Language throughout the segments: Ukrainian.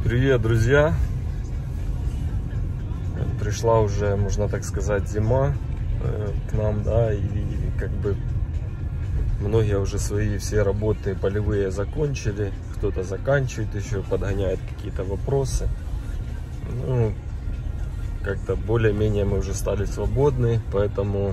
Привет, друзья! Пришла уже, можно так сказать, зима к нам, да, и как бы многие уже свои все работы полевые закончили, кто-то заканчивает еще, подгоняет какие-то вопросы. Ну, как-то более-менее мы уже стали свободны, поэтому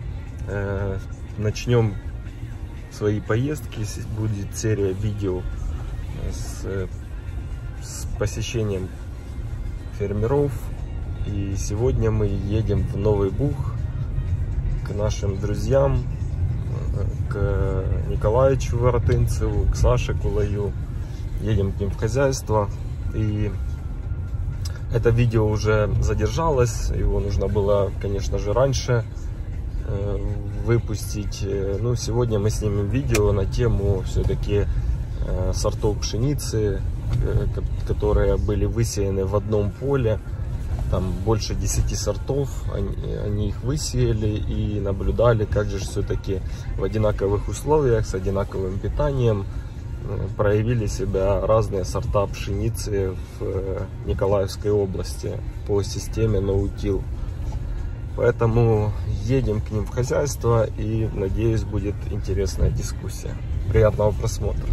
начнем свои поездки. Будет серия видео с посещением фермеров. И сегодня мы едем в Новый Буг к нашим друзьям, к Николаевичу Воротынцеву, к Саше Кулаю. Едем к ним в хозяйство. И это видео уже задержалось, его нужно было, конечно же, раньше выпустить. Ну, сегодня мы снимем видео на тему все-таки сортов пшеницы, которые были высеяны в одном поле. Там больше 10 сортов, они их высеяли и наблюдали, как же все-таки в одинаковых условиях, с одинаковым питанием проявили себя разные сорта пшеницы в Николаевской области по системе ноутил. Поэтому едем к ним в хозяйство и, надеюсь, будет интересная дискуссия. Приятного просмотра!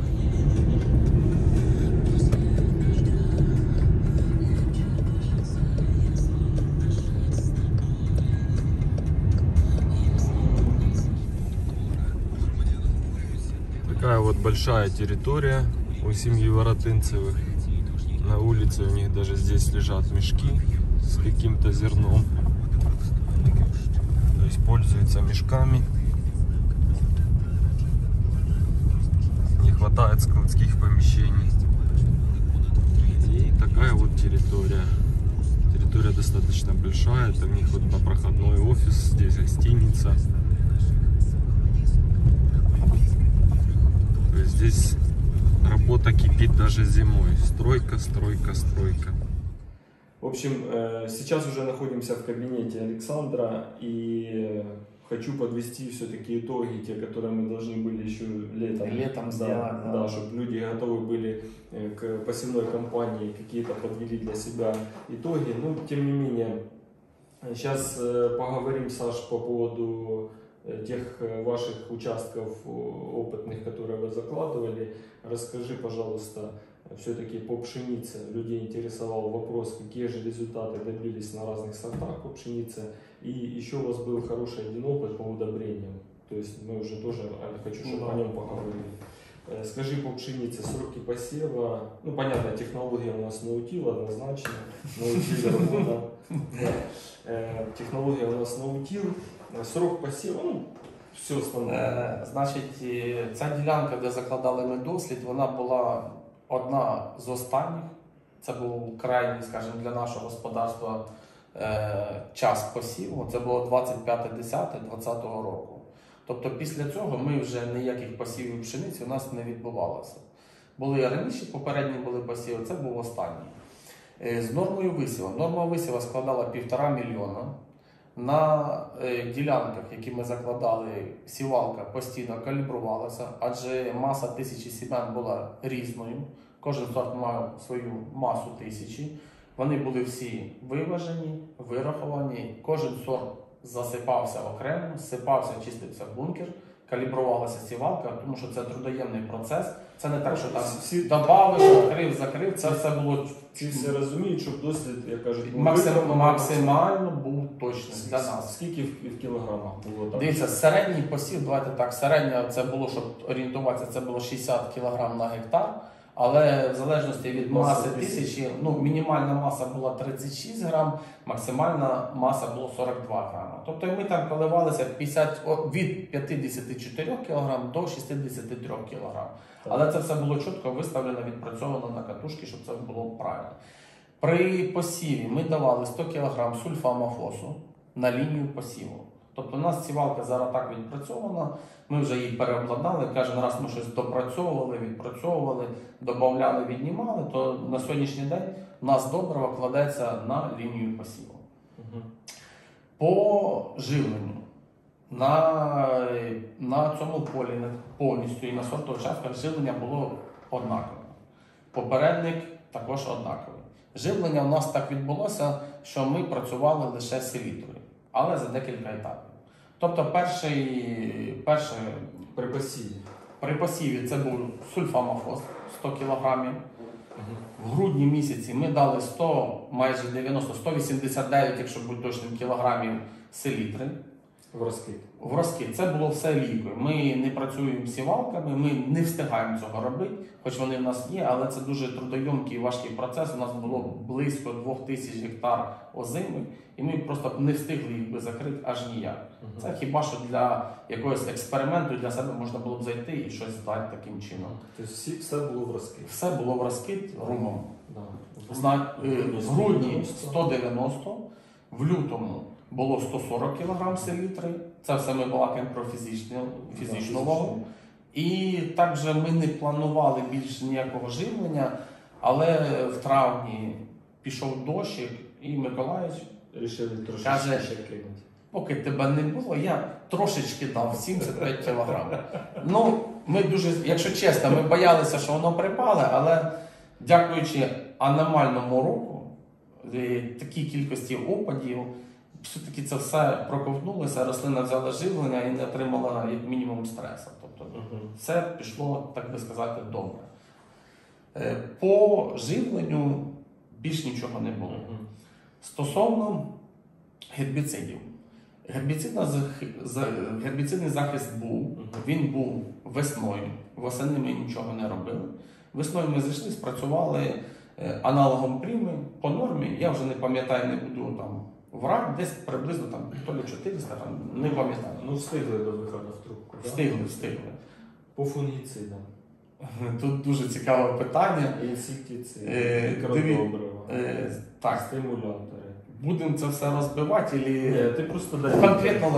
Такая вот большая территория у семьи Воротынцевых. На улице у них даже здесь лежат мешки с каким-то зерном. То есть пользуются мешками. Не хватает складских помещений. И такая вот территория. Территория достаточно большая. Это у них вот проходной офис, здесь гостиница. Здесь работа кипит даже зимой. Стройка, стройка, стройка. В общем, сейчас уже находимся в кабинете Александра. И хочу подвести все-таки итоги, те, которые мы должны были еще летом сделать. Да, чтобы люди готовы были к посевной кампании, какие-то подвели для себя итоги. Но, тем не менее, сейчас поговорим, Саш, по поводу тех ваших участков опытных, которые вы закладывали. Расскажи, пожалуйста, все-таки по пшенице. Людей интересовал вопрос, какие же результаты добились на разных сортах по пшенице. И еще у вас был хороший один опыт по удобрениям. То есть мы уже тоже, хочу, чтобы о нем поговорили. Скажи по пшенице, сроки посева. Ну, понятно, технология у нас наутил однозначно. Наутил работа. Технология у нас наутил. Срок посіву, ну, все основне. Значить, ця ділянка, де закладали ми дослід, вона була одна з останніх. Це був крайній, скажімо, для нашого господарства час посіву. Це було 25.10.2020 року. Тобто після цього ми вже ніяких посівів пшениці у нас не відбувалося. Були раніше, попередні були посіви, це був останній. З нормою висіву. Норма висіву складала 1,5 мільйона. На ділянках, які ми закладали, сівалка постійно калібрувалася, адже маса тисячі сім'ян була різною. Кожен сорт мав свою масу тисячі. Вони були всі виважені, вираховані. Кожен сорт засипався окремо, зсипався, чистився бункер, калібрувалася сівалка, тому що це трудоємний процес. Це не так, що там добавив, закрив, це все було... Всі розуміють, щоб дослід, як кажуть, максимально був точний для нас. Скільки в кілограмах було? Дивіться, середній посів, давайте так, середня це було, щоб орієнтуватися, це було 60 кг на гектар. Але в залежності від маси тисячі, ну, мінімальна маса була 36 грам, максимальна маса була 42 грама. Тобто ми там коливалися від 54 кг до 63 кг. Але це все було чітко виставлено, відпрацьовано на катушки, щоб це було правильно. При посіві ми давали 100 кг сульфамофосу на лінію посіву. Тобто у нас сівалка зараз так відпрацьована, ми вже її переобладнали, кожен раз ми щось допрацьовували, відпрацьовували, додавали, віднімали, то на сьогоднішній день у нас добриво кладеться на лінію посіву. По живленню. На цьому полі повністю і на сортових участках живлення було однакове. Попередник також однакові. Живлення у нас так відбулося, що ми працювали лише селітрою, але за декілька етапів. Тобто перший при посіві це був сульфамофос 100 кг. В грудні місяці ми дали 100, майже 90, 189, якщо бути точним, кілограмів селітри. В розкид. Це було все лікою. Ми не працюємо сівалками, ми не встигаємо цього робити, хоч вони в нас є, але це дуже трудойомкий і важкий процес. У нас було близько 2000 гектар озими, і ми просто не встигли їх би закрити аж ніяк. Це хіба що для якогось експерименту для себе можна було б зайти і щось здати таким чином. Тобто все було в розкид? Все було в розкид румом. Да. В грудні 190, в лютому було 140 кг селітри. Це все ми балакаємо про фізичну вагу. І також ми не планували більше ніякого живлення, але в травні пішов дощик, і Миколаївич каже, поки тебе не було, я трошечки дав 75 кг. Ну, ми дуже, якщо чесно, ми боялися, що воно припале, але дякуючи аномальному року, такій кількості опадів, все-таки це все проковтнулося, рослина взяла живлення і не отримала як мінімум стресу. Тобто все пішло, так би сказати, добре. По живленню більш нічого не було. Стосовно гербіцидів. Гербіцидний захист був, він був весною. Восени ми нічого не робили. Весною ми зайшли, спрацювали аналогом пріми по нормі. Я вже не пам'ятаю, не буду там враг, десь приблизно там, то ли 400, там, не пам'ятаю. Ну, встигли до виходу в трубку. Встигли. По фунгіцидам. Тут дуже цікаве питання. Інсектициди, мікродобрива, стимулятори. Будемо це все розбивати, Ні, ти просто дай. Конкретно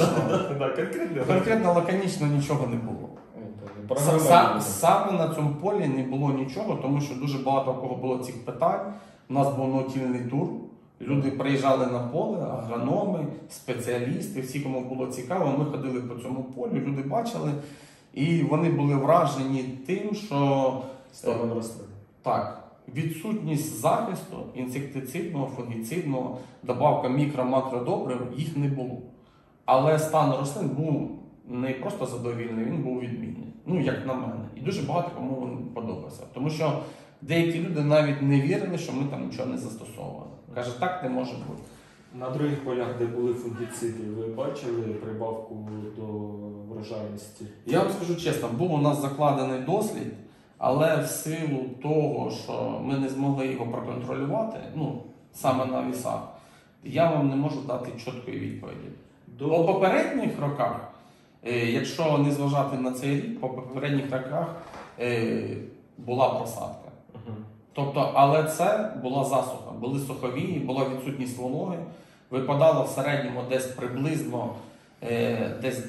лаконічно нічого не було. Саме на цьому полі не було нічого, тому що дуже багато у кого було цих питань. У нас був наутільний тур. Люди приїжджали на поле, агрономи, спеціалісти, всі, кому було цікаво, ми ходили по цьому полю, люди бачили, і вони були вражені тим, що станом рослин. Так, відсутність захисту інсектицидного, фунгіцидного, добавка мікро-макродобрив, їх не було. Але стан рослин був не просто задовільний, він був відмінний. Ну, як на мене. І дуже багато кому він подобався. Тому що деякі люди навіть не вірили, що ми там нічого не застосовували. Каже, так не може бути. На других полях, де були фунгіциди, ви бачили прибавку до врожайності? Я вам скажу чесно, був у нас закладений дослід, але в силу того, що ми не змогли його проконтролювати, ну, саме на вісах, я вам не можу дати чіткої відповіді. По попередніх роках, якщо не зважати на цей рік, по попередніх роках була просадка. Тобто, але це була засуха, були суховії, була відсутність вологи, випадало в середньому десь приблизно десь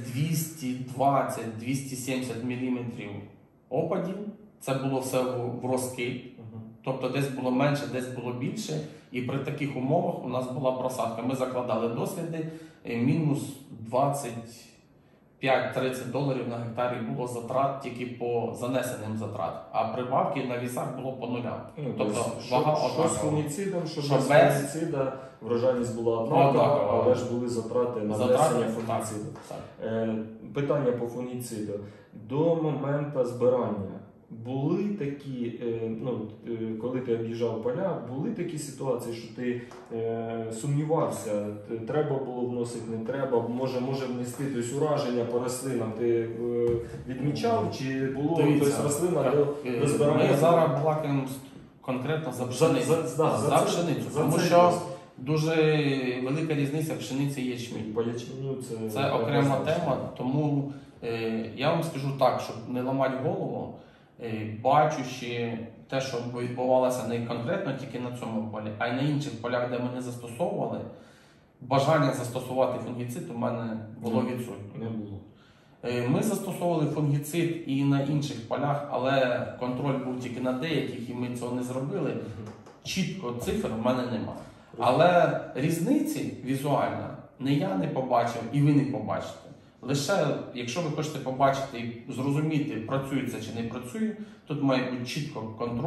220-270 мм опадів, це було все в розкид, тобто десь було менше, десь було більше, і при таких умовах у нас була просадка. Ми закладали досліди, мінус 25-30 $ на гектарі було затрат тільки по занесеним затрат, а прибавки на вісах було по нулям. Тобто вага однакова. Що з фунгіцидом, що без фунгіцида, врожайність була однакова, але ж були затрати на внесення фунгіциду. Питання по фунгіциду. До моменту збирання були такі, коли ти об'їжджав поля, були такі ситуації, що ти сумнівався, треба було вносити, не треба, може внести, тобто ураження по рослинам ти відмічав, чи було тобто, рослина до збирання? Ми зараз балакаємо конкретно за пшеницю. За пшеницю, тому що дуже велика різниця пшениці і ячмінь. По ячменю це окрема тема, тому я вам скажу так, щоб не ламати голову, бачучи те, що відбувалося не конкретно тільки на цьому полі, а й на інших полях, де ми не застосовували, бажання застосувати фунгіцид у мене було відсутнє. Не було. Ми застосовували фунгіцид і на інших полях, але контроль був тільки на деяких, і ми цього не зробили. Чітко цифр в мене немає. Але різниці візуально не я не побачив, і ви не побачите. Лише, якщо ви хочете побачити і зрозуміти, працює це чи не працює, тут має бути чітко контроль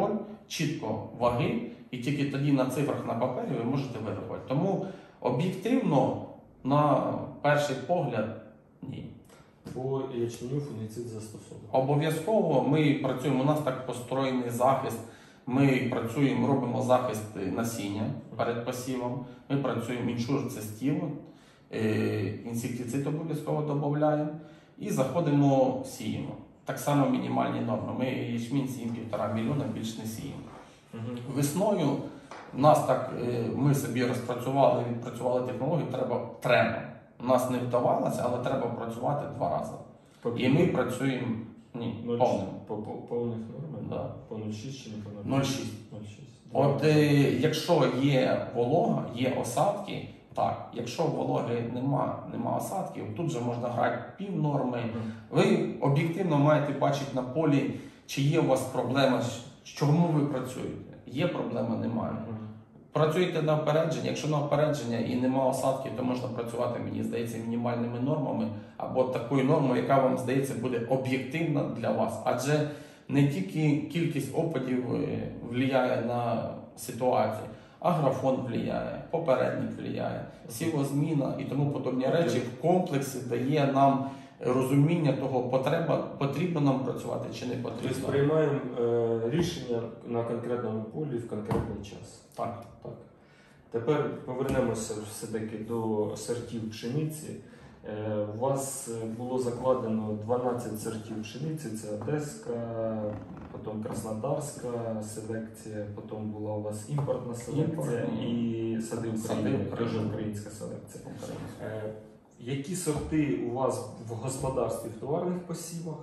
чітко ваги, і тільки тоді на цифрах на папері ви можете вирахувати. Тому об'єктивно, на перший погляд, ні. По ячменю фунгіцид застосовує. Обов'язково ми працюємо, у нас так построєний захист, ми працюємо, робимо захист насіння перед посівом, ми працюємо іншур, це стіло, інсектицид обов'язково додаємо і заходимо, сіємо. Так само мінімальні норми. Ми ячмінь сіємо 1,5 мільйона, більш не сіємо. Весною нас так, ми собі розпрацювали, відпрацювали технологію, треба. У нас не вдавалося, але треба працювати 2 рази. І ми працюємо повним. Повних норм? Да. По 0,6 чи не по 0,6? 0,6. От якщо є волога, є осадки, так. Якщо вологи нема осадків, тут же можна грати пів норми. Ви об'єктивно маєте бачити на полі, чи є у вас проблема, чому ви працюєте. Є проблема, немає. Працюйте на опередження. Якщо на опередження і нема осадків, то можна працювати, мені здається, мінімальними нормами або такою нормою, яка вам здається буде об'єктивна для вас. Адже не тільки кількість опадів впливає на ситуацію, а графон впливає, попередник впливає, сівозміна і тому подобні речі в комплексі дає нам розуміння того, потрібно нам працювати чи не потрібно. Тобто приймаємо рішення на конкретному полі в конкретний час. Так. Тепер повернемося все-таки до сортів пшениці. У вас було закладено 12 сортів пшениці, це одеська, потім краснодарська селекція, потім була у вас імпортна селекція і сади України, теж українська селекція. Які сорти у вас в господарстві в товарних посівах?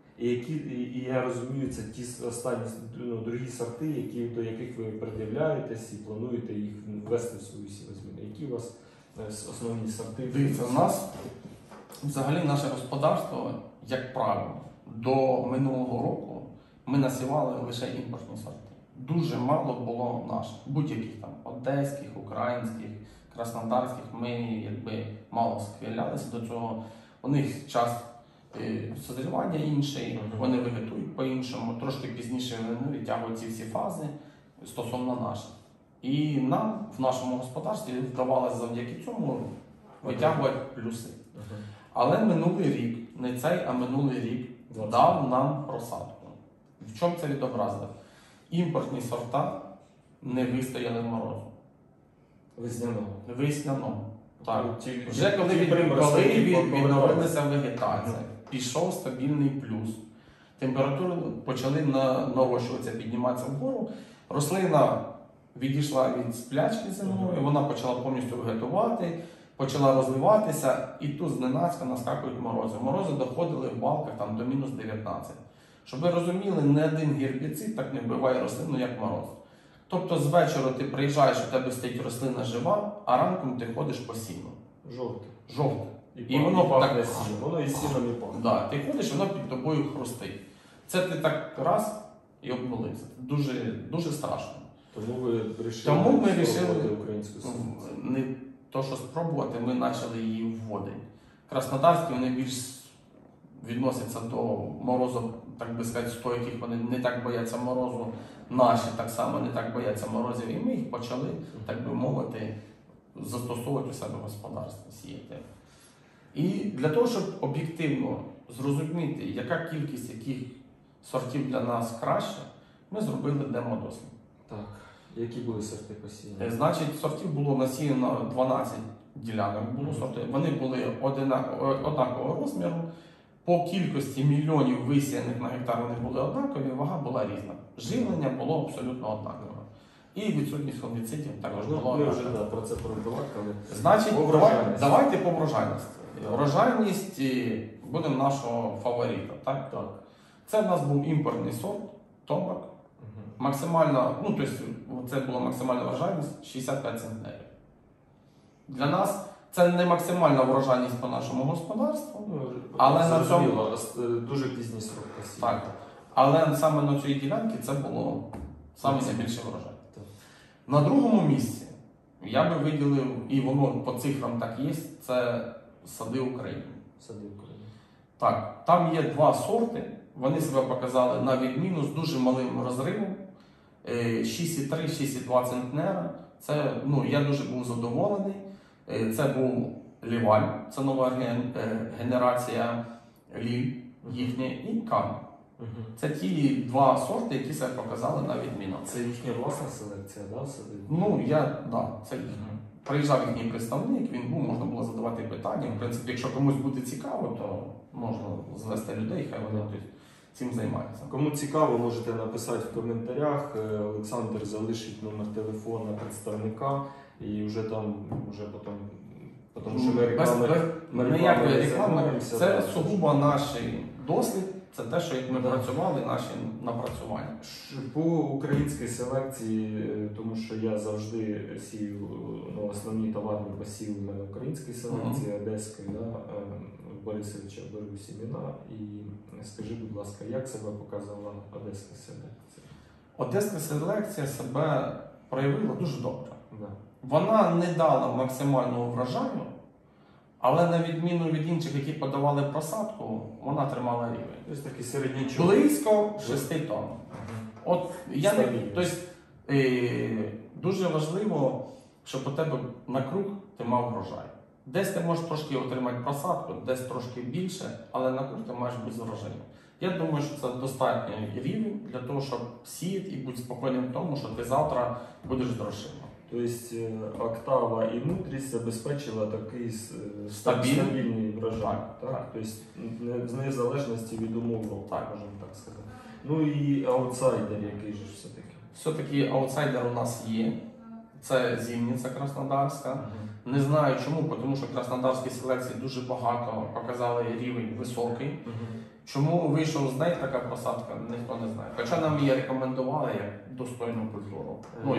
І я розумію, це ті останні другі сорти, до яких ви придивляєтесь і плануєте їх ввести в свою сівозміну. Які у вас основні сорти? Дивіться, у нас взагалі наше господарство, як правило, до минулого року ми насівали лише імпортні сорти. Дуже мало було наших, будь-яких там одеських, українських, краснодарських. Ми мало схилялися до цього. У них час созрівання інший, вони вегетують по-іншому, трошки пізніше вони відтягують ці всі фази стосовно наших. І нам в нашому господарстві вдавалося завдяки цьому витягувати плюси. Але минулий рік, не цей, а минулий рік дав нам просадку. В чому це відобразило? Імпортні сорта не вистояли морозу. Весняного. Так. Вже коли відновилася вегетація, пішов стабільний плюс. Температури почали нарощуватися, підніматися вгору. Рослина відійшла від сплячки зимової, вона почала повністю вегетувати, почала розвиватися, і тут зненацька наскакують морози. Морози доходили в балках там, до мінус 19. Щоб ви розуміли, не один гербіцид так не вбиває рослину, як мороз. Тобто з вечора ти приїжджаєш, у тебе стоїть рослина жива, а ранком ти ходиш по сіну. Жовте. І воно пахне сіном. Воно і сіном і пахне. Да, ти ходиш, воно під тобою хрустить. Це ти так раз і обнулився. Дуже страшно. Тому ми вирішили українську сім'ю. Не то, що спробувати, ми почали її вводити. Краснодарські вони більш відносяться до морозу, так би сказати, стойких, вони не так бояться морозу. Наші так само не так бояться морозів. І ми їх почали, так би мовити, застосовувати у себе в господарстві, сіяти. І для того, щоб об'єктивно зрозуміти, яка кількість яких сортів для нас краще, ми зробили демо-дослід. Так. Які були сорти посіяні? Значить, сортів було насіяно 12 ділянок. Вони були однакового розміру. По кількості мільйонів висіяних на гектар вони були однакові, вага була різна. Живлення було абсолютно однакове. І відсутність фунгіцидів також була однакова. Ми вже про це проговорили. Значить, давайте по врожайності. Врожайність буде нашого фаворита. Так? Це в нас був імпортний сорт, Томбак. Максимальна, тобто це була максимальна врожайність 65 центнерів. Для нас це не максимальна врожайність по нашому господарству, але на цьому дуже пізній срок посів. Так. Але саме на цій ділянці це було саме найбільше врожай. На другому місці я би виділив, і воно по цифрам так є, це сади України. Так, там є 2 сорти, вони себе показали на відміну з дуже малим розривом. 6,3, 6,2 центнера. Це, я дуже був задоволений. Це був Ліваль, це нова генерація Ліль їхня, і Кан. Це ті два сорти, які себе показали на відміну. Це їхня власна селекція, да? Це їхня. Приїжджав їхній представник, він був, можна було задавати питання. В принципі, якщо комусь буде цікаво, то можна звести людей, хай вони тут цим займаються. Кому цікаво, можете написати в коментарях. Олександр залишить номер телефона представника і вже там, потім, тому що ми ніякої реклами. займаємося. Це сугубо наш досвід, це те, що як ми працювали, наші напрацювання. По українській селекції, тому що я завжди сію, основні товарні посіви в мене українській селекції, одеської, в Борисовича беру сімена. І скажи, будь ласка, як себе показала одеська селекція? Одеська селекція себе проявила дуже добре. Да. Вона не дала максимального врожаю, але на відміну від інших, які подавали просадку, вона тримала рівень. Тобто такий середнячок. Близько 6 тонн. Дуже важливо, щоб у тебе на круг ти мав врожай. Десь ти можеш трошки отримати просадку, десь трошки більше, але на круг ти маєш бути врожайним. Я думаю, що це достатній рівень для того, щоб сіяти і бути спокійним в тому, що ти завтра будеш з грошима. Тобто октава і мудрість забезпечила такий стабільний врожай. Так. Тобто в незалежності від умов року, можемо так сказати. Ну і аутсайдер, який же все-таки? Все-таки аутсайдер у нас є. Це Зімниця Краснодарська. Не знаю чому, тому що краснодарські селекції дуже багато показали рівень високий. Чому вийшов з неї така просадка, ніхто не знає. Хоча нам її рекомендували як достойну культуру.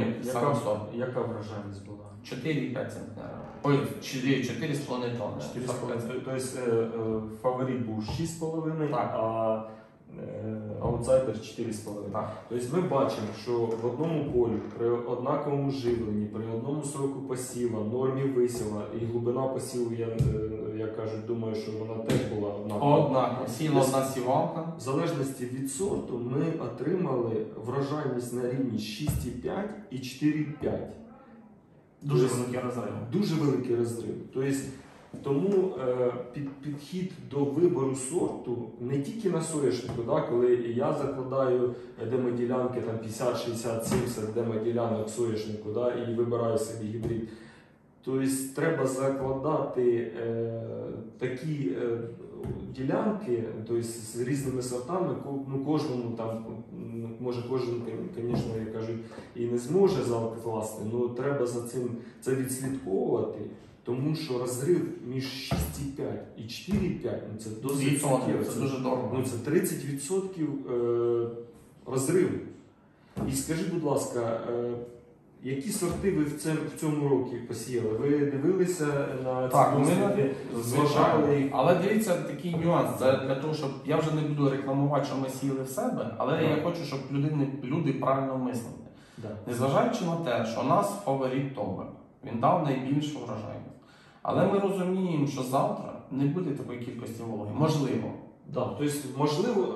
Яка врожайність була? 4,5 центнера. Ой, 4,5 тонни. Тобто фаворит був 6,5, так. А аутсайдер 4,5. Так. Тобто ми бачимо, що в одному полі, при однаковому живленні, при одному сроку посіва, нормі висіва і глибина посіву, я кажу, думаю, що вона теж була однакова. Однаково. Сіла одна сівалка. В залежності від сорту ми отримали врожайність на рівні 6,5 і 4,5. Дуже великий розрив. Дуже великий розрив. Тому підхід до вибору сорту не тільки на соняшнику, коли я закладаю демоділянки 50, 60, 70 демоділянок соняшнику і вибираю собі гібрид. Тобто треба закладати такі ділянки, з різними сортами, кожному може кожен, звісно, як кажуть, і не зможе закласти, але треба за цим це відслідковувати. Тому що розрив між 6,5 і 4,5 це досить суттєво. Це дуже дорого. Це 30% розриву. І скажи, будь ласка, які сорти ви в цьому році посіяли? Ви дивилися на ці досвіди, зважали їх? Але дивіться, такий нюанс. Це для того, щоб я вже не буду рекламувати, що ми сіяли в себе, але я хочу, щоб люди правильно мислили. Незважаючи на те, що у нас фаворит Тобек, він дав найбільшу врожайність. Але ми розуміємо, що завтра не буде такої кількості вологи. Можливо. Тобто, можливо,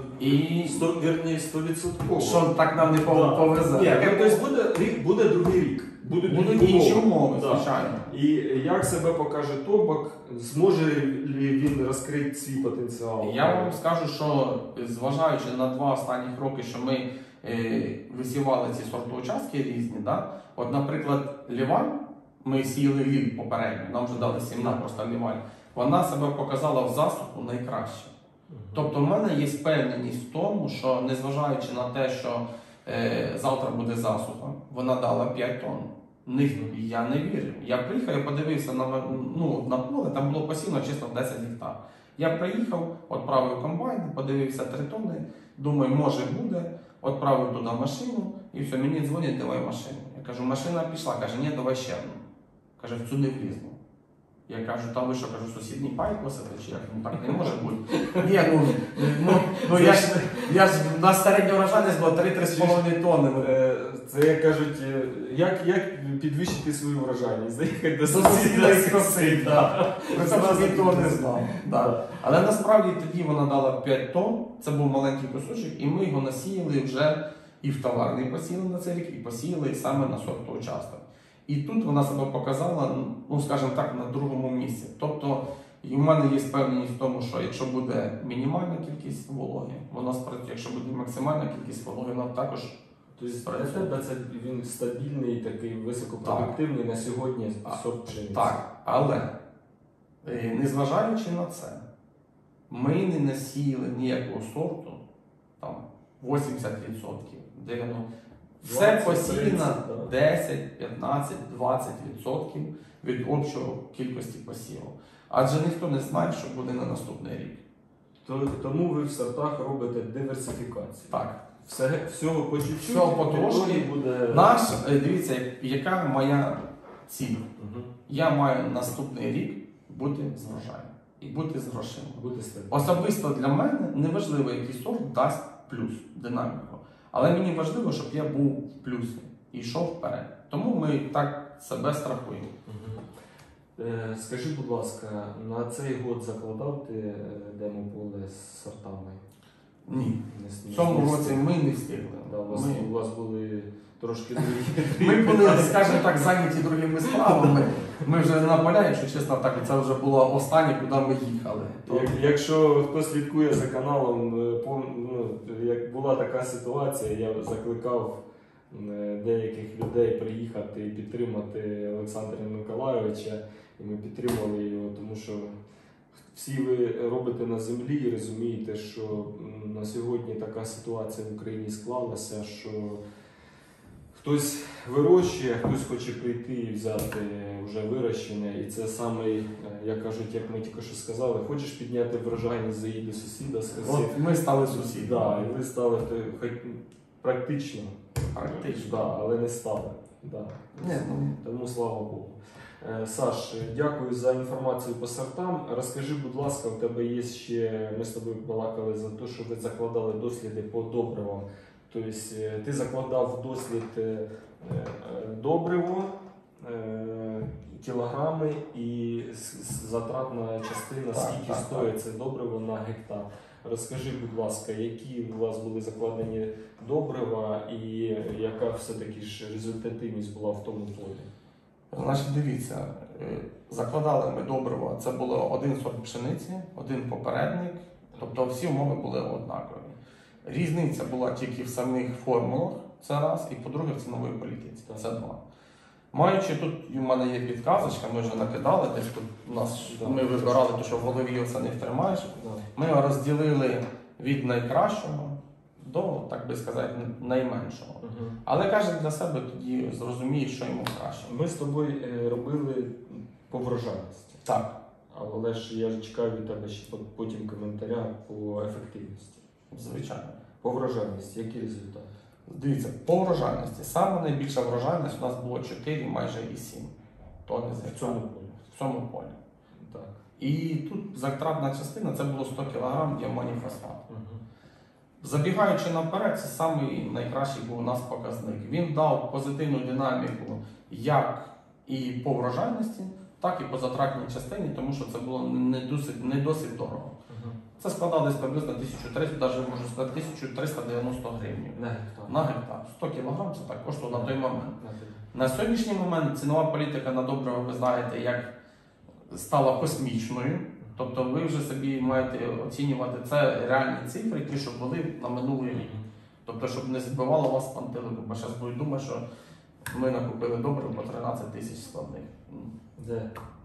100%. Що так нам не повезе. Тобто буде другий рік. Будуть інші умови, звичайно. І як себе покаже Тобек, зможе ли він розкрити свій потенціал? Я вам скажу, що зважаючи на 2 останніх роки, що ми висівали ці сортоучастки різні, от, наприклад, Ліваль, ми сіяли Ліль попередньо, нам вже дали сімена, просто Ліваль, вона себе показала в засуху найкраще. Тобто в мене є впевненість в тому, що незважаючи на те, що завтра буде засуха, вона дала 5 тонн. Я не вірю. Я приїхав, я подивився на поле, там було посіяно чисто 10 гектар. Я приїхав, відправив комбайн, подивився 3 тонни, думаю, може буде, відправив туди машину і все, мені дзвонять, давай машину. Я кажу, машина пішла, каже, ні, давай ще одну. Каже, в цю не влізну. Я кажу, там ви що, кажу, сусідній пай косите, чи як? Так не може бути. Ні, я ж на середню врожайність було 3-3,5 тонни. Це, як кажуть, як підвищити свою врожайність? Заїхати до сусіда і скосити. Це ніхто не знав. Але насправді тоді вона дала 5 тонн, це був маленький кусочок, і ми його насіяли вже І в товарний посіяли на цей рік, і посіяли саме на сортовий участок. І тут вона себе показала, ну скажімо так, на другому місці. Тобто, і в мене є впевненість в тому, що якщо буде мінімальна кількість вологи, воно спрацює. Якщо буде максимальна кількість вологи, воно також Тобто для тебе це він стабільний, такий високопродуктивний на сьогодні сорт пшениці. Так, але незважаючи на це, ми не насіяли ніякого сорту, там 80%, 90%. Все 20, посіяно 30, 10, 15, 20% від общого кількості посіву. Адже ніхто не знає, що буде на наступний рік. Тому ви в сортах робите диверсифікацію. Так. Всього по чуть-чуть, Всього потрошки. буде... Дивіться, яка моя ціль. Угу. Я маю наступний рік бути з врожаєм і бути з грошима. Буде стабільно. Особисто для мене неважливо, який сорт дасть плюс, динаміку. Але мені важливо, щоб я був в плюсі і йшов вперед. Тому ми так себе страхуємо. Скажи, будь ласка, на цей год закладав ти демополе з сортами? Ні. В цьому році ми не встигли. Да, у вас були трошки другі. Ми були, скажімо так, зайняті другими справами. Ми вже на поля, якщо чесно, так, це вже було останнє, куди ми їхали. Якщо хто слідкує за каналом, як була така ситуація, я закликав деяких людей приїхати і підтримати Олександра Миколайовича, і ми підтримали його, тому що всі ви робите на землі і розумієте, що на сьогодні така ситуація в Україні склалася, що хтось вирощує, хтось хоче прийти і взяти вже вирощене. І це саме, як кажуть, як ми тільки що сказали, хочеш підняти врожайність, заїдь до сусіда, скажи. От ми стали сусідами. Да, і ви стали практично, Практично. але не стали. Да. Тому слава Богу. Саш, дякую за інформацію по сортам. Розкажи, будь ласка, у тебе є ще, ми з тобою балакали за те, що ви закладали досліди по добривам. Тобто ти закладав дослід добриво, кілограми і затратна частина, скільки стоїть це добриво на гектар. Розкажи, будь ласка, які у вас були закладені добрива і яка все-таки ж результативність була в тому полі? Значить, дивіться, закладали ми добриво, це було один сорт пшениці, один попередник, тобто всі умови були однакові. Різниця була тільки в самих формулах, це раз, і по-друге, в ціновій політиці, це два. Маючи тут, у мене є підказочка, ми вже накидали, десь тут у нас, ми вибирали, то, що в голові це не втримаєш. Ми його розділили від найкращого до, так би сказати, найменшого. Але кожен для себе тоді зрозуміє, що йому краще. Ми з тобою робили по врожайності. Так. Але ж я чекаю від тебе ще потім коментаря по ефективності. Звичайно. По врожайності, які результати? Дивіться, по врожайності. Саме найбільша врожайність у нас було 4, майже і 7 тонни з гектара. В цьому полі? В цьому полі. Так. І тут затратна частина, це було 100 кг діамоніфосфату. Забігаючи наперед, це самий найкращий був у нас показник. Він дав позитивну динаміку як і по врожайності, так і по затратній частині, тому що це було не досить дорого. Це складало десь приблизно 1300, навіть можу сказати, 1390 гривень на гектар. 100 кг це так коштувало на той момент. На сьогоднішній момент цінова політика на добриво, ви знаєте, як стала космічною. Тобто ви вже собі маєте оцінювати, це реальні цифри, ті, що були на минулий рік. Тобто, щоб не збивало вас пантелику, бо зараз будуть думати, що ми накупили добриво по 13 тисяч складних. Де?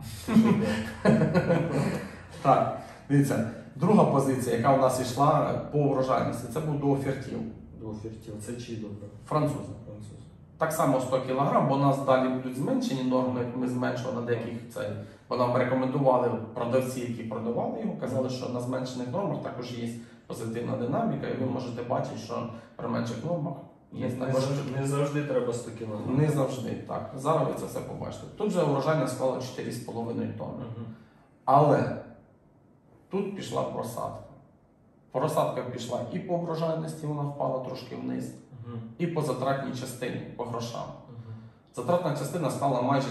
Так, дивіться, друга позиція, яка у нас йшла по врожайності, це був дуофертіл. Дуофертіл, це чий добриво? Французи. Так само 100 кг, бо у нас далі будуть зменшені норми, як ми зменшили на деяких цей. Бо нам рекомендували продавці, які продавали його, казали, що на зменшених нормах також є позитивна динаміка, і ви можете бачити, що при менших нормах є також. Не завжди треба 100 кг. Не завжди, так. Зараз ви це все побачите. Тут вже урожайна склала 4,5 тонни. Але тут пішла просадка. Просадка пішла і по врожайності, вона впала трошки вниз, і по затратній частині, по грошам. Затратна частина стала майже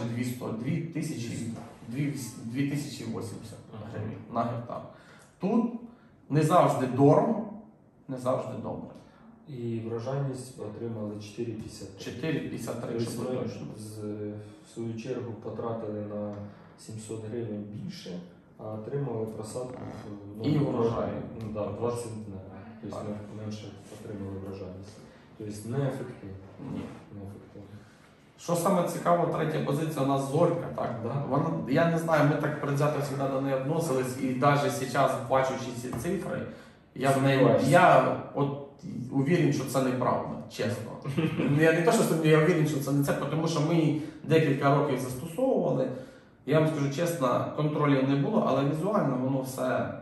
2080 гривень на гектар. Тут не завжди дорого, не завжди добре. І врожайність отримали 4,53. 4,53, Тобто щоб ми точно. в свою чергу потратили на 700 гривень більше, а отримали просадку І врожай. Да, 20 днів. Тобто Так. ми менше отримали врожайність. Тобто неефективно. Ні. Неефективно. Що саме цікаво, третя позиція у нас зорька. Так? Да. Вона, я не знаю, ми так предвзято завжди до неї відносились, і навіть зараз, бачучи ці цифри, я от уверен, що це неправда, чесно. Я не те, що я уверен, що це не це, тому що ми її декілька років застосовували. Я вам скажу чесно, контролів не було, але візуально воно все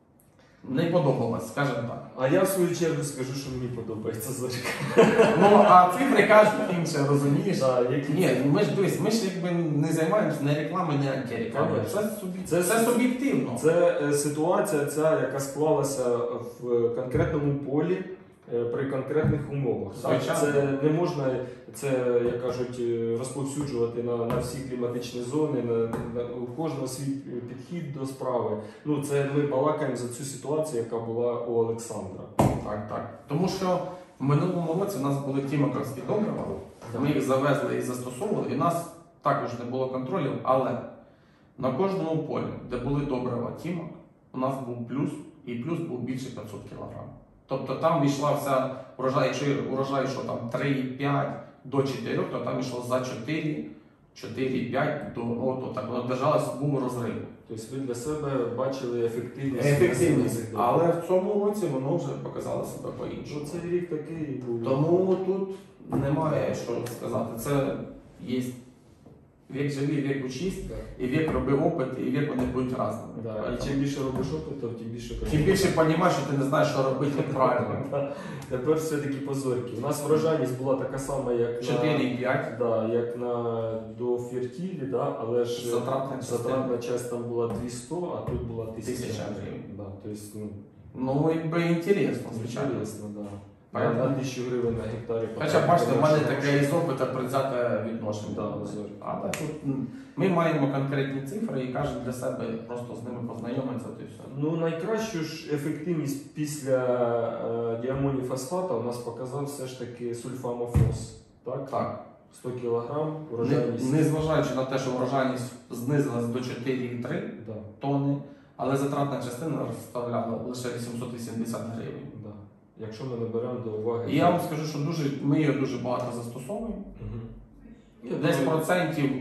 не подобалось, скажімо так. А я в свою чергу скажу, що мені подобається зорька. Ну, а цифри кажуть інше, розумієш? Да, які Ні, ми ж дивись, ми ж якби не займаємося ні рекламою, ні антирекламою. Це суб'єктивно. Це ситуація, ця, яка склалася в конкретному полі при конкретних умовах. Так? Звичайно. Це не можна, це, як кажуть, розповсюджувати на всі кліматичні зони, у кожного свій підхід до справи. Ну, це ми балакаємо за цю ситуацію, яка була у Олександра. Так, так. Тому що в минулому році у нас були тімаковські добрива, ми їх завезли і застосовували, і у нас також не було контролів, але на кожному полі, де були добрива тімок, у нас був плюс, і плюс був більше 500 кг. Тобто там йшла вся урожай, якщо урожай, що там 3,5 до 4, то там йшло за 4, 4,5 до, ну, то так воно держалось, був розрив. Тобто ви для себе бачили ефективність. Ефективність. Але в цьому році воно вже показало себе по-іншому. Цей рік такий був. Тому тут немає що сказати. Це є вік живий, вік учись, і вік роби опит, і вік вони будуть різними. Да. І чим більше робиш опиту, тим більше Тим більше розумієш, що ти не знаєш, що робити як правильно. Тепер все-таки позорки. У нас врожайність була така сама, як 4,5. як до фертілі, да? Але ж Затратна частина там була 200, а тут була 1000 гривень. Да, тобто, Ну, якби інтересно, звичайно. Інтересно, да. Понятно. На 1000 гривень на гектарі. Хоча, бачите, в мене таке із опиту предвзяте відношення. Да, позорки. Але тут ми маємо конкретні цифри і кожен для себе просто з ними познайомиться і все. Ну, найкращу ж ефективність після діамоніфосфата у нас показав все ж таки сульфамофос. Так? Так. 100 кг урожайність. Незважаючи на те, що врожайність знизилась до 4,3 Да, тонни, але затратна частина розставляла лише 880 гривень. да. Якщо ми не беремо до уваги. І я вам скажу, що ми її дуже багато застосовуємо. Угу. Десь процентів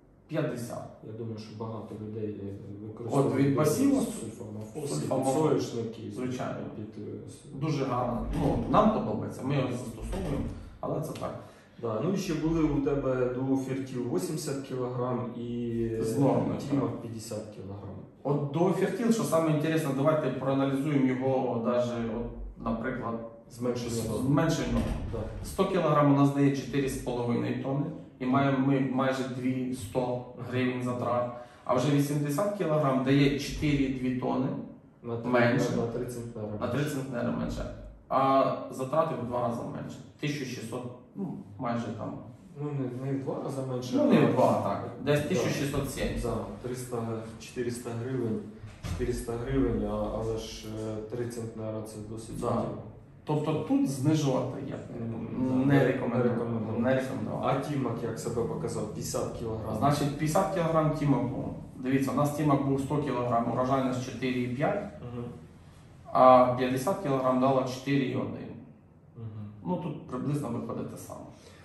50. Я думаю, що багато людей використовують. От від пасіву сульфамофос, соняшники. Звичайно. Під, Дуже гарно. Ну, нам подобається, ми його застосовуємо, але це так. да. Ну і ще були у тебе до фертіл 80 кг і З норми, тімок 50 кг. От до фертіл, що саме інтересно, давайте проаналізуємо його навіть, наприклад, зменшення. Да. 100 кг у нас дає 4,5 тонни, і маємо ми майже 200 гривень затрат. А вже 80 кг дає 4,2 тонни менше. На 3 центнера. На 3 центнери менше. А затрати в 2 рази менше. 1600, ну майже там. Ну, не в 2 рази менше. Ну не в 2, так. Десь 1670. Да, 300-400 гривень. 400 гривень, але ж 3 центнера це досить. Да. Тобто тут знижувати я не рекомендую. А тімок, як себе показав, 50 кг. Значить, 50 кг тімоку. Дивіться, у нас тімок був 100 кг, урожайність 4,5, а 50 кг дало 4,1. Ну тут приблизно виходить те саме.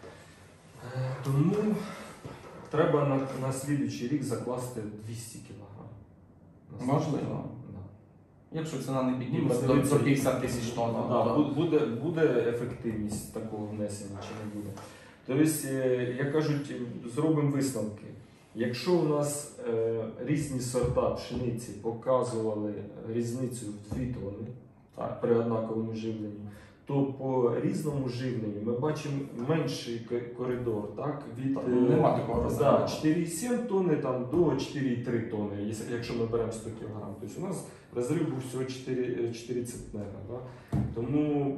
Тому треба на слідуючий рік закласти 200 кг. Можливо. Да. Якщо ціна не підніметься Ну, до 50 тисяч тонн. Да, буде ефективність такого внесення чи не буде. Тобто, як кажуть, зробимо висновки. Якщо у нас різні сорта пшениці показували різницю в 2 тонни при однаковому живленні, то по різному живленню ми бачимо менший коридор, так? Нема такого розриву. 4,7 тонни там, до 4,3 тонни, якщо ми беремо 100 кг. Тобто у нас розрив був всього 4 центнера. Да? Тому,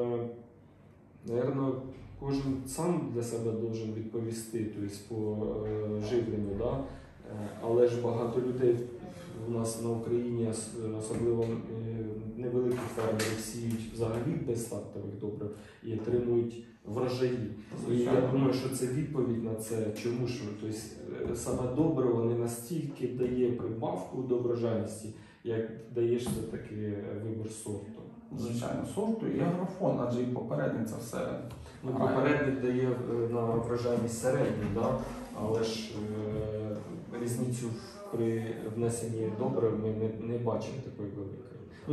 мабуть, кожен сам для себе має відповісти, тобто, по живленню. Да? Але ж багато людей у нас на Україні, особливо невеликих фермерів, сіють взагалі без стартових добрив і отримують врожаї. І я думаю, що це відповідь на це. Чому ж? Тобто, саме добриво не настільки дає прибавку до врожайності, як даєш все-таки вибір сорту. Звичайно, сорту і агрофон, адже і попередник це все. Ну, попередник дає на врожайність середню, да? Але ж різницю при внесенні добрив ми не бачимо такої великої. Ну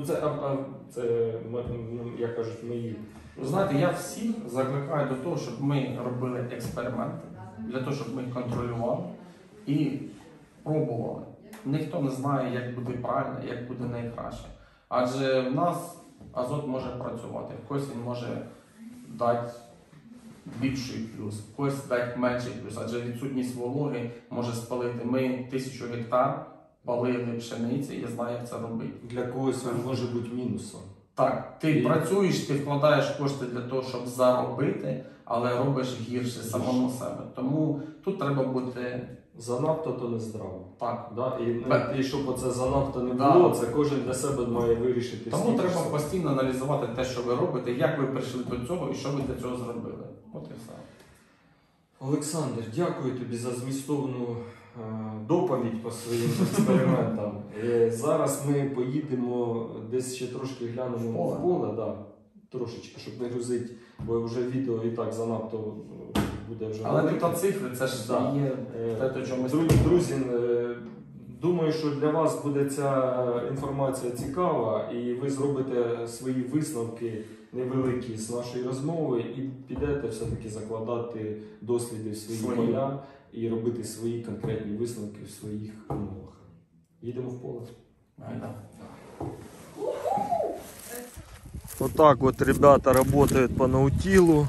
це як кажуть, мої. Ви знаєте, я всіх закликаю до того, щоб ми робили експерименти, для того, щоб ми їх контролювали і пробували. Ніхто не знає, як буде правильно, як буде найкраще. Адже в нас азот може працювати, в когось він може дати більший плюс, в когось дати менший плюс, адже відсутність вологи може спалити. Ми 1000 гектар палили пшениці, я знаю, як це робити. Для когось він може бути мінусом. Так, ти працюєш, ти вкладаєш кошти для того, щоб заробити, але робиш гірше самому себе. Тому тут треба бути... Занадто то не здраво. Так. Да? І щоб оце занадто не було, це кожен для себе має вирішити. Тому треба постійно аналізувати те, що ви робите, як ви прийшли до цього і що ви для цього зробили. От і все. Олександр, дякую тобі за змістовну доповідь по своїм експериментам. Зараз ми поїдемо десь ще трошки глянемо в поле, да, трошечки, щоб не грузити, бо вже відео і так занадто буде вже. Але тут цифри, це ж є те, до чого ми Друзі, думаю, що для вас буде ця інформація цікава, і ви зробите свої висновки невеликі з нашої розмови і підете все-таки закладати досліди в свої поля і робити свої конкретні висновки в своїх умовах. Їдемо в поле. Вот так вот ребята работают по наутилу.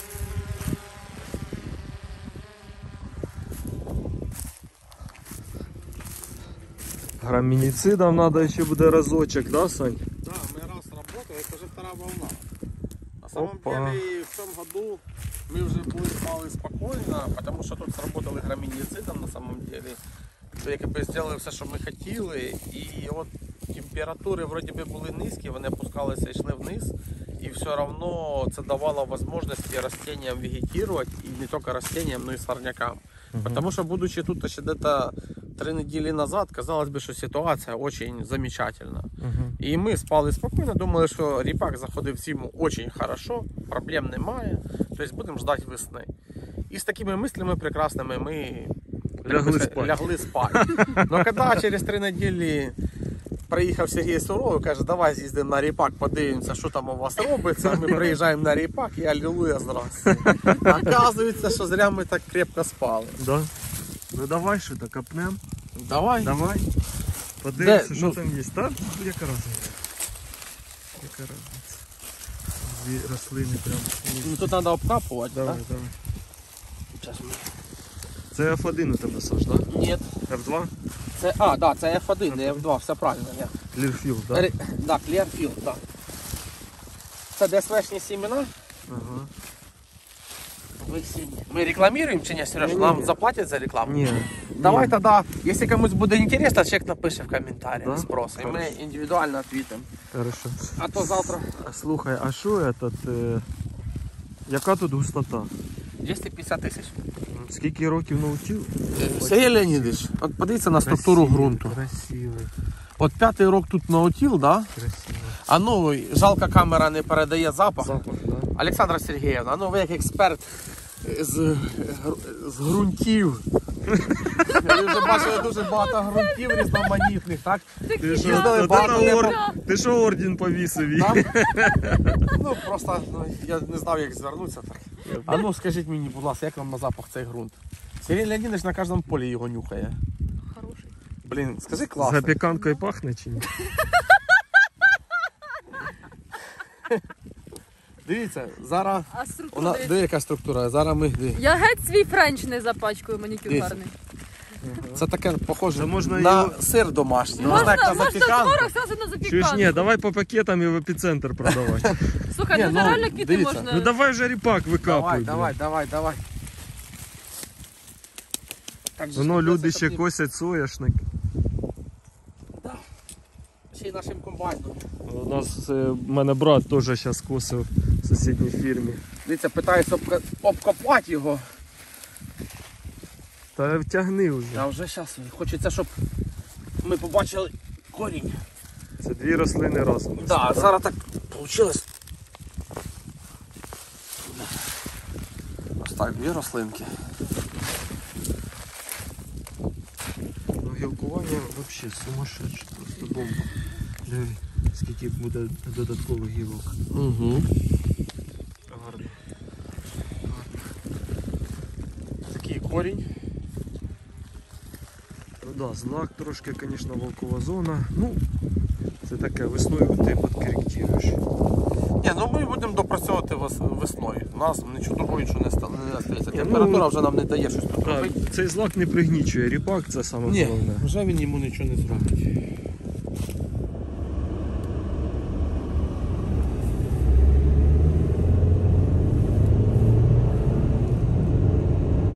Граминицидом надо еще будет разочек, да, Сань? Да, мы раз работали, это уже вторая волна. На самом деле в том году мы уже спали спокойно, потому что тут сработали граминицидом на самом деле. То якби сделали все, що ми хотіли, і от температури вроді би були низькі, вони опускалися і йшли вниз, і все одно це давало можливість растениям вегетувати, і не тільки растениям, но і сорнякам. Потому что, будучи тут ще где-то 3 недели назад, казалось бы, что ситуация очень замечательна. И мы спали спокойно, думали, что ріпак заходив в зиму очень хорошо, проблем немає, то есть будем ждать весны. И с такими мыслями прекрасными мы лягли спать. Но когда через 3 недели приїхав Сергій Суровий, каже, давай з'їздимо на ріпак, подивимося, що там у вас робиться. Ми приїжджаємо на ріпак і алілуя, здрасте. Оказується, що зря ми так крепко спали. Да. Ну давай що, копнем. Давай. Давай. Подивимося, що там є. Та яка разниця? Яка разниця? Дві рослини прям. Ну тут треба обкапувати, давай, так? Давай. Зараз ми... Це F1 у тебе, Саш, так? Да? Ні. F2? Це, да, це F1, не F2, все правильно. Clearfield, так? Да, Clearfield, так. Це ДСВшні семена. Ага. Мы рекламируем чи ні, Сереж? Нам заплатять за рекламу? Ні. Давай тогда, если кому-то будет интересно, человек напишет в комментариях, Да? спрос, и мы индивидуально ответим. Хорошо. А то завтра Слухай, а що этот, яка тут густота? 250 тисяч. Скільки років наутіл? Сергій Леонідович, от подивіться на структуру ґрунту. Красивий, От 5-й рок тут наутіл, да? красивий. А ну, жалко, камера не передає запах. Запах, да? Олександра Сергіївна, ну ви як експерт з ґрунтів. Ви вже бачили дуже багато ґрунтів різноманітних, так? Ти що орден повісив? Ну просто я не знав, як звернутися. Так. А ну скажіть мені, будь ласка, як вам на запах цей ґрунт? Сергій Леонідович на кожному полі його нюхає. Хороший. Блін, скажи класно. Запіканкою пахне чи ні? Дивіться, зараз А структура? де яка структура? Зараз ми. Я геть свій френч не запачкую, манікюр Дивіться. гарний. Це таке похоже Та можна на його- сир домашній. Можна як на творог запіканку. сразу на запіканку. Чуєш, ні, давай по пакетам і в епіцентр продавати. Слухай, Ні, ну ну, реально квіти дивіться. можна. Ну давай же ріпак викапуй. Давай. Так же Воно ж люди щоб ще не- косять соняшник. Да. Ще й нашим комбайном. У нас в мене брат теж зараз косив в сусідній фірмі. Дивіться, питаюся обкопати його. Та втягни вже. А вже зараз хочеться, щоб ми побачили корінь. Це дві рослини разом. Так, да, зараз так вийшло. Ось так, дві рослинки. Ну, гілкування взагалі сумасшедше, просто бомба. Диви, скільки буде додаткових гілок. Угу. Гарно. Такий корінь. Ну да, знак трошки, звісно, волкова зона. Ну, це таке, весною ти підкоректуєш. Ні, ну ми будемо допрацьовувати весною. У нас нічого другого нічого не стане. Ні, Температура ну, вже нам не дає щось тут Так, робити. цей злак не пригнічує, ріпак це саме Ні, головне. вже він йому нічого не зробить.